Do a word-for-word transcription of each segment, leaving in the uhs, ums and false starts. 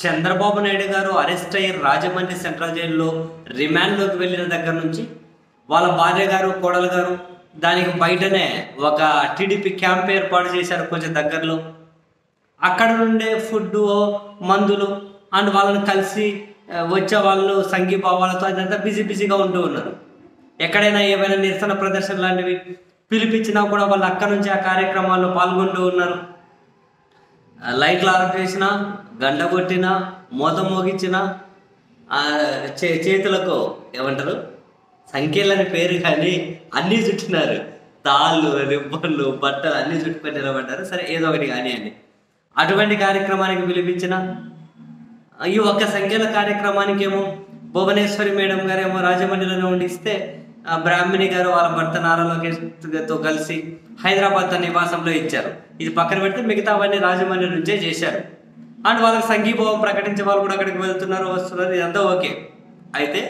చంద్రబాబు నాయుడు గారు అరెస్ట్ అయ్యి రాజమండ్రి సెంట్రల్ జైల్లో రిమాండ్లోకి వెళ్ళిన దగ్గర నుంచి వాళ్ళ భార్య గారు కోడలు గారు దానికి బయటనే ఒక టీడీపీ క్యాంప్ ఏర్పాటు చేశారు కొంచెం దగ్గరలో. అక్కడ నుండే ఫుడ్ మందులు అండ్ వాళ్ళని కలిసి వచ్చే వాళ్ళు సంఘీభావాలతో అదంతా బిజీ బిజీగా ఉంటూ ఉన్నారు. ఎక్కడైనా ఏవైనా నిరసన ప్రదర్శన లాంటివి పిలిపించినా కూడా వాళ్ళు అక్కడి నుంచి ఆ కార్యక్రమాల్లో పాల్గొంటూ ఉన్నారు. లైట్లు ఆఫ్ చేసిన, గంట కొట్టిన, మోత మోగించిన, చే చేతులకు ఏమంటారు సంఖ్యలని పేరు కానీ అన్నీ చుట్టినారు. తాళ్ళు, రిబ్బన్లు, బట్టలు అన్నీ చుట్టుకొని నిలబడ్డారు. సరే ఏదో ఒకటి కానివ్వండి. అటువంటి కార్యక్రమానికి పిలిపించిన ఈ ఒక్క సంఖ్యల కార్యక్రమానికి ఏమో భువనేశ్వరి మేడం గారు ఏమో రాజమండ్రిలోనే ఉండిస్తే బ్రాహ్మణి గారు వాళ్ళ భర్త నారా లోకేష్తో కలిసి హైదరాబాద్ తన నివాసంలో ఇచ్చారు. ఇది పక్కన పెడితే మిగతా అవన్నీ రాజమండ్రి నుంచే చేశారు. అండ్ వాళ్ళకి సంఘీభావం ప్రకటించే వాళ్ళు కూడా అక్కడికి వెళ్తున్నారు, వస్తున్నారు. ఇదంతా ఓకే. అయితే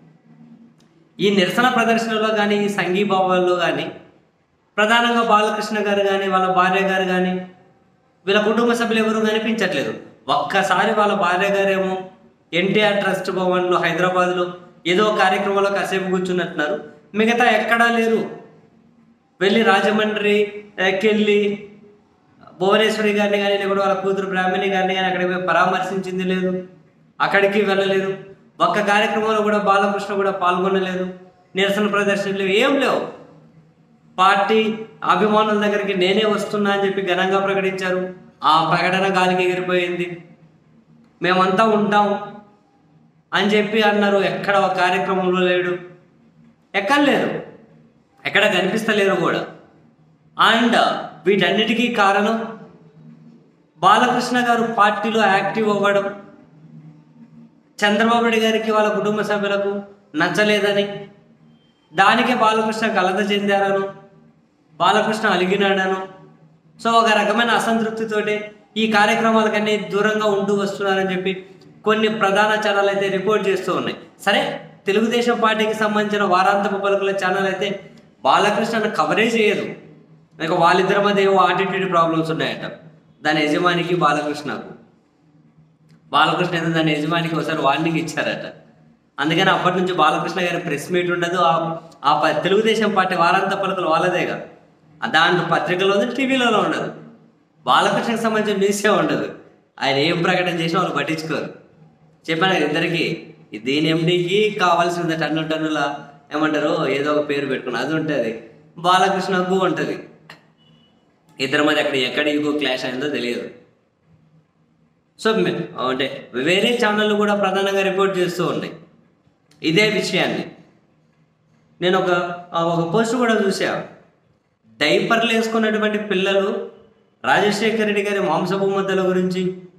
ఈ నిరసన ప్రదర్శనలో కానీ ఈ సంఘీభావాల్లో కానీ ప్రధానంగా బాలకృష్ణ గారు కానీ వాళ్ళ భార్య గారు కానీ వీళ్ళ కుటుంబ సభ్యులు ఎవరు కనిపించట్లేదు. ఒక్కసారి వాళ్ళ భార్య గారేమో ఎన్టీఆర్ ట్రస్ట్ భవన్లో హైదరాబాద్లో ఏదో కార్యక్రమంలో కాసేపు కూర్చున్నట్టున్నారు. మిగతా ఎక్కడా లేరు. వెళ్ళి రాజమండ్రికి వెళ్ళి భువనేశ్వరి గారిని కానీ లేకపోతే వాళ్ళ కూతురు బ్రాహ్మణి గారిని కానీ అక్కడికి పోయి పరామర్శించింది లేదు, అక్కడికి వెళ్ళలేదు. ఒక్క కార్యక్రమంలో కూడా బాలకృష్ణ కూడా పాల్గొనలేదు. నిరసన ప్రదర్శనలు లేవు, ఏం లేవు. పార్టీ అభిమానుల దగ్గరికి నేనే వస్తున్నా అని చెప్పి ఘనంగా ప్రకటించారు. ఆ ప్రకటన గాలికి ఎగిరిపోయింది. మేమంతా ఉంటాం అని చెప్పి అన్నారు. ఎక్కడ ఒక కార్యక్రమంలో లేడు, ఎక్కడ లేరు, ఎక్కడ కనిపిస్తలేరు కూడా. అండ్ వీటన్నిటికీ కారణం బాలకృష్ణ గారు పార్టీలో యాక్టివ్ అవ్వడం చంద్రబాబు నాయుడు గారికి వాళ్ళ కుటుంబ సభ్యులకు నచ్చలేదని, దానికే బాలకృష్ణ కలత చెందారను, బాలకృష్ణ అలిగినాడను. సో ఒక రకమైన అసంతృప్తితోటి ఈ కార్యక్రమాలకన్నీ దూరంగా ఉంటూ వస్తున్నారని చెప్పి కొన్ని ప్రధాన ఛానల్ అయితే రిపోర్ట్ చేస్తూ ఉన్నాయి. సరే, తెలుగుదేశం పార్టీకి సంబంధించిన వారాంతపు పలుకుల ఛానల్ అయితే బాలకృష్ణను కవరేజ్ చేయదు. ఇక వాళ్ళిద్దరి మధ్య ఏవో ఆటిట్యూడ్ ప్రాబ్లమ్స్ ఉన్నాయట దాని యజమానికి బాలకృష్ణకు. బాలకృష్ణ ఏదో దాని యజమానికి ఒకసారి వార్నింగ్ ఇచ్చారట. అందుకని అప్పటి నుంచి బాలకృష్ణ గారి ప్రెస్ మీట్ ఉండదు. ఆ తెలుగుదేశం పార్టీ వారాంత పలుకులు వాళ్ళదేగా, దాంట్లో పత్రికలో ఉంది, టీవీలో ఉండదు. బాలకృష్ణకి సంబంధించిన న్యూసే ఉండదు. ఆయన ఏం ప్రకటన చేసినా వాళ్ళు పట్టించుకోరు. చెప్పాను కదా ఇద్దరికి, దీని ఎండీకి కావాల్సిన టన్ను టన్నుల ఏమంటారు ఏదో ఒక పేరు పెట్టుకుని అది ఉంటుంది, బాలకృష్ణకు ఉంటుంది. ఇద్దరి మధ్య అక్కడ ఎక్కడ ఇంకో క్లాష్ అయిందో తెలియదు. సో అంటే వేరే ఛానళ్ళు కూడా ప్రధానంగా రిపోర్ట్ చేస్తూ ఉంటాయి ఇదే విషయాన్ని. నేను ఒక ఒక పోస్ట్ కూడా చూసా. డైపర్లు వేసుకున్నటువంటి పిల్లలు రాజశేఖర రెడ్డి గారి మాంసపు ముద్దల గురించి,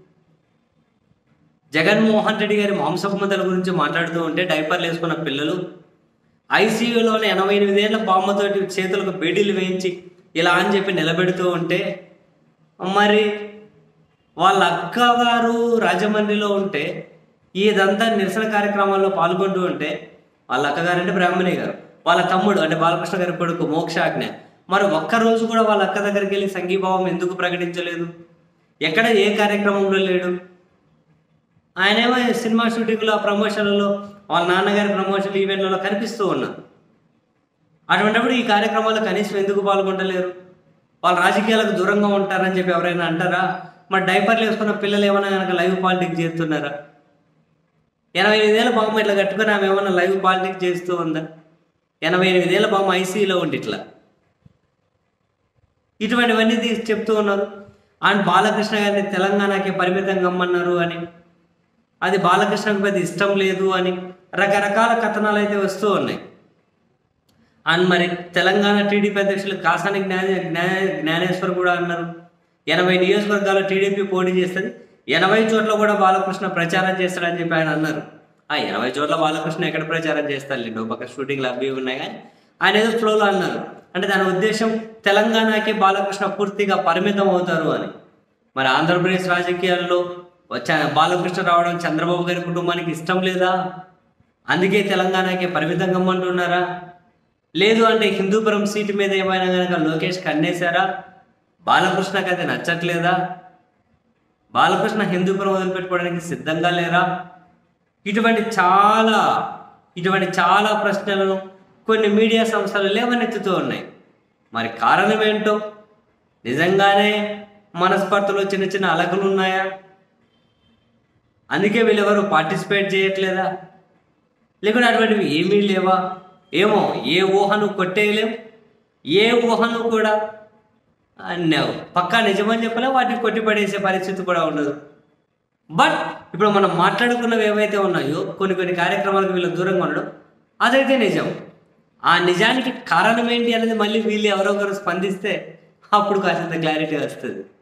జగన్మోహన్ రెడ్డి గారి మాంసపు ముద్దల గురించి మాట్లాడుతూ ఉంటే డైపర్లు వేసుకున్న పిల్లలు ఐసీయూలోనే ఎనభై ఎనిమిదేళ్ల బామ్మతోటి చేతులకు బేడీలు వేయించి ఇలా అని చెప్పి నిలబెడుతూ ఉంటే, మరి వాళ్ళ అక్క గారు రాజమండ్రిలో ఉంటే ఇదంతా నిరసన కార్యక్రమాల్లో పాల్గొంటూ ఉంటే, వాళ్ళ అక్కగారు అంటే బ్రాహ్మణి గారు, వాళ్ళ తమ్ముడు అంటే బాలకృష్ణ గారి కొడుకు మోక్షాజ్ఞ, మరి ఒక్కరోజు కూడా వాళ్ళ అక్క దగ్గరికి వెళ్ళి సంఘీభావం ఎందుకు ప్రకటించలేదు? ఎక్కడ ఏ కార్యక్రమంలో లేడు. ఆయనేమో సినిమా షూటింగ్లో ప్రమోషన్లలో వాళ్ళ నాన్నగారి ప్రమోషన్ ఈవెంట్లలో కనిపిస్తూ ఉన్నారు. అటువంటిప్పుడు ఈ కార్యక్రమాల్లో కనీసం ఎందుకు పాల్గొనలేరు? వాళ్ళు రాజకీయాలకు దూరంగా ఉంటారని చెప్పి ఎవరైనా అంటారా? మరి డైపర్లు వేసుకున్న పిల్లలు ఏమైనా కనుక లైవ్ పాలిటిక్స్ చేస్తున్నారా? ఎనభై ఎనిమిదేళ్ళ బామ్మ ఇట్లా కట్టుకుని ఆమె ఏమైనా లైవ్ పాలిటిక్స్ చేస్తూ ఉందా? ఎనభై ఎనిమిదేళ్ళ బామ్మ ఐసీయూలో ఉండి ఇట్లా ఇటువంటివన్నీ తీసి చెప్తూ ఉన్నారు. అండ్ బాలకృష్ణ గారిని తెలంగాణకి పరిమితం కమ్మన్నారు అని, అది బాలకృష్ణకు పెద్ద ఇష్టం లేదు అని రకరకాల కథనాలు అయితే వస్తూ ఉన్నాయి. అండ్ మరి తెలంగాణ టీడీపీ అధ్యక్షులు కాసాని జ్ఞాన జ్ఞానేశ్వర్ కూడా అన్నారు, ఎనభై నియోజకవర్గాల్లో టీడీపీ పోటీ చేస్తుంది, ఎనభై చోట్ల కూడా బాలకృష్ణ ప్రచారం చేస్తాడని చెప్పి ఆయన అన్నారు. ఆ ఎనభై చోట్ల బాలకృష్ణ ఎక్కడ ప్రచారం చేస్తారు లేండి, ఒక పక్క షూటింగ్లు అవి ఉన్నాయి. కానీ ఆయన ఏదో ఫ్లోలో అన్నారు. అంటే దాని ఉద్దేశం తెలంగాణకి బాలకృష్ణ పూర్తిగా పరిమితం అవుతారు అని. మరి ఆంధ్రప్రదేశ్ రాజకీయాల్లో వచ్చా బాలకృష్ణ రావడం చంద్రబాబు గారి కుటుంబానికి ఇష్టం లేదా? అందుకే తెలంగాణకి పరిమితం కమ్మంటున్నారా? లేదు అంటే హిందూపురం సీటు మీద ఏమైనా కనుక లోకేష్ కన్నేశారా? బాలకృష్ణకి అది నచ్చట్లేదా? బాలకృష్ణ హిందూపురం వదిలిపెట్టుకోవడానికి సిద్ధంగా లేరా? ఇటువంటి చాలా ఇటువంటి చాలా ప్రశ్నలను కొన్ని మీడియా సంస్థలు లేవనెత్తుతూ ఉన్నాయి. మరి కారణం ఏంటో? నిజంగానే మనస్పర్ధలు చిన్న చిన్న అలకలు ఉన్నాయా? అందుకే వీళ్ళెవరు పార్టిసిపేట్ చేయట్లేదా? లేకుంటే అటువంటివి ఏమీ లేవా? ఏమో, ఏ ఊహను కొట్టేయలేం, ఏ ఊహను కూడా పక్కా నిజమని చెప్పలే, వాటిని కొట్టిపడేసే పరిస్థితి కూడా ఉండదు. బట్ ఇప్పుడు మనం మాట్లాడుకున్నవి ఏవైతే ఉన్నాయో, కొన్ని కొన్ని కార్యక్రమాలకు వీళ్ళు దూరంగా ఉండడం అదైతే నిజం. ఆ నిజానికి కారణం ఏంటి అనేది మళ్ళీ వీళ్ళు ఎవరో ఒకరు స్పందిస్తే అప్పుడు కాసింత క్లారిటీ వస్తుంది.